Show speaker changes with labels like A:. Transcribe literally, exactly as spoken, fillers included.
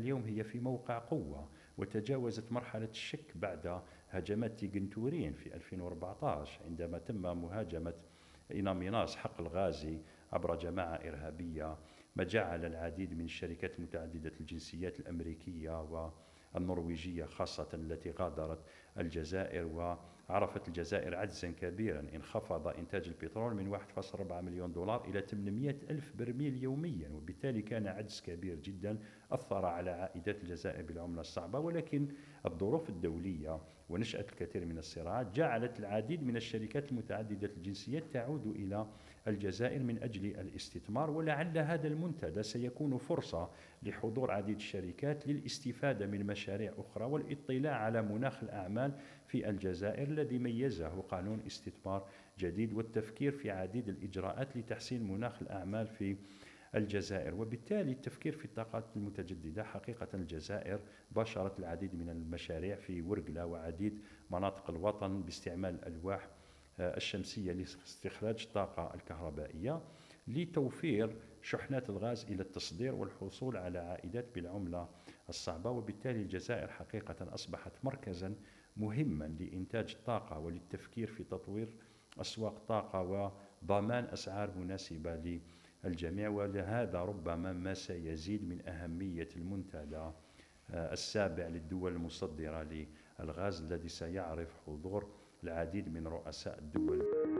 A: اليوم هي في موقع قوة، وتجاوزت مرحلة الشك بعد هجمات تيغنتورين في ألفين وأربعة عشر عندما تم مهاجمة إناميناس حق الغازي عبر جماعة إرهابية، ما جعل العديد من الشركات متعددة الجنسيات الأمريكية والنرويجية خاصة التي غادرت الجزائر. وعرفت الجزائر عجزا كبيرا، انخفض إنتاج البترول من واحد فاصلة أربعة مليون دولار إلى ثمانمئة ألف برميل يوميا، وبالتالي كان عجز كبير جدا أثر على عائدات الجزائر بالعملة الصعبة. ولكن الظروف الدولية ونشأة الكثير من الصراعات جعلت العديد من الشركات المتعددة الجنسيات تعود إلى الجزائر من أجل الاستثمار، ولعل هذا المنتدى سيكون فرصة لحضور عديد الشركات للاستفادة من مشاريع أخرى والاطلاع على مناخ الأعمال في الجزائر الذي ميزه قانون استثمار جديد، والتفكير في عديد الإجراءات لتحسين مناخ الأعمال في الجزائر. وبالتالي التفكير في الطاقات المتجددة، حقيقة الجزائر باشرت العديد من المشاريع في ورقلة وعديد مناطق الوطن باستعمال الألواح الشمسية لاستخراج الطاقة الكهربائية لتوفير شحنات الغاز إلى التصدير والحصول على عائدات بالعملة الصعبة. وبالتالي الجزائر حقيقة أصبحت مركزا مهما لإنتاج الطاقة وللتفكير في تطوير أسواق طاقة وضمان أسعار مناسبة للجميع. ولهذا ربما ما سيزيد من أهمية المنتدى السابع للدول المصدرة للغاز الذي سيعرف حضور العديد من رؤساء الدول